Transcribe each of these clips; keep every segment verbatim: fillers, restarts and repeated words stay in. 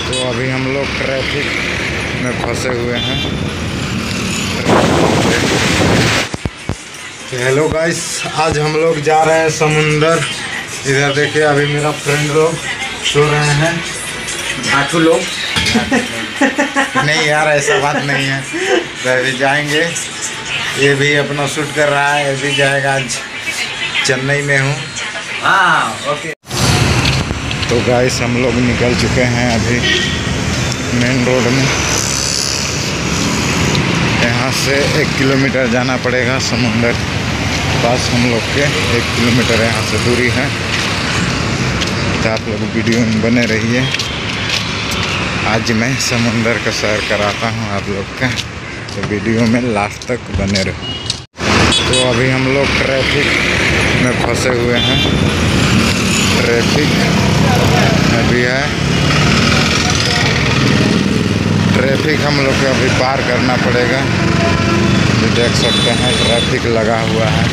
तो अभी हम लोग ट्रैफिक में फंसे हुए हैं। हेलो गाइस, आज हम लोग जा रहे हैं समुंदर। इधर देखिए, अभी मेरा फ्रेंड लोग सो रहे हैं। आठू लोग नहीं यार, ऐसा बात नहीं है। तो अभी जाएंगे। ये भी अपना शूट कर रहा है, ये भी जाएगा। आज चेन्नई में हूँ। हाँ ओके। तो गाइस, हम लोग निकल चुके हैं अभी मेन रोड में। यहाँ से एक किलोमीटर जाना पड़ेगा समुंदर पास हम लोग के। एक किलोमीटर यहाँ से दूरी है। तो आप लोग वीडियो में बने रहिए। आज मैं समुंदर का सैर कराता हूँ आप लोग का, तो वीडियो में लास्ट तक बने रहो। तो अभी हम लोग ट्रैफिक में फंसे हुए हैं। ट्रैफिक अभी है, ट्रैफिक हम लोग को अभी पार करना पड़ेगा। तो देख सकते हैं ट्रैफिक लगा हुआ है,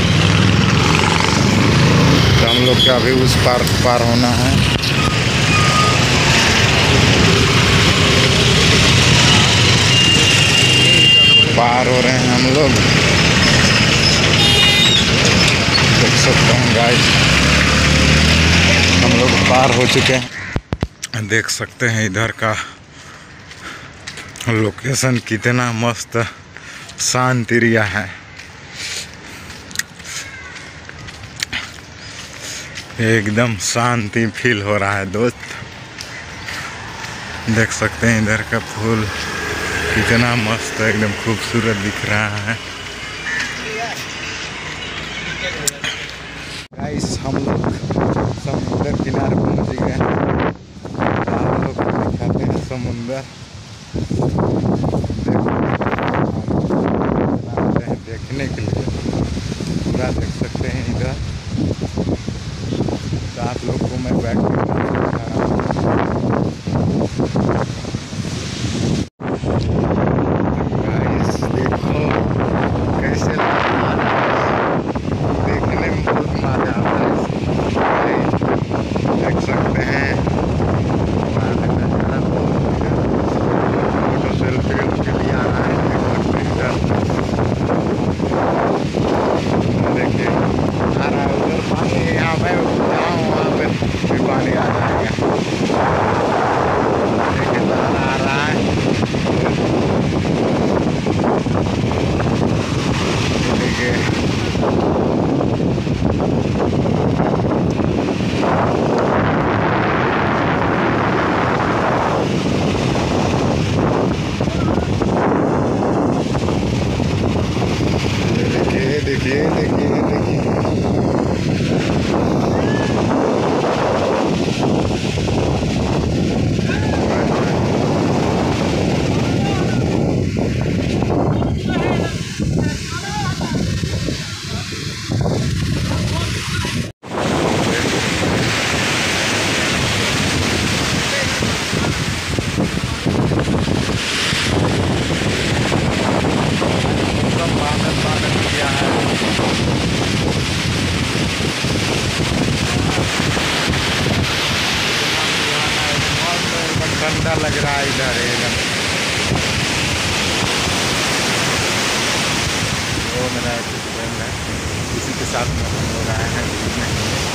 तो हम लोग का अभी उस पार पार होना है। पार हो रहे हैं हम लोग, देख सकते हैं गाइस, हम लोग पार हो चुके हैं। देख सकते हैं इधर का लोकेशन कितना मस्त शांत एरिया है। एकदम शांति फील हो रहा है दोस्त। देख सकते हैं इधर का फूल कितना मस्त, एकदम खूबसूरत दिख रहा है। गाइस, हम लोग समुद्र किनारे पहुंच गए हैं। आप लोग को दिखाते हैं समुद्र। देखने के लिए पूरा देख सकते हैं इधर। तो आप लोग को मैं बैठ के दिखा रहा हूँ। गाइस देखो कैसे आ रहा है, देखने में बहुत मजा आता है। देख सकते हैं फोटो सेल्फी के लिए आ रहा है। देखिए आ रहा है उधर पानी। यहाँ पे जाऊँ वहाँ पे भी पानी आ जाएगा। देखिए तारा आ रहा है। देखिए देखिए देखिए देखिए ठंडा लग रहा है इधर एकदम। वो मेरा फ्रेंड है, इसी के साथ में हम लोग आए हैं घूमने।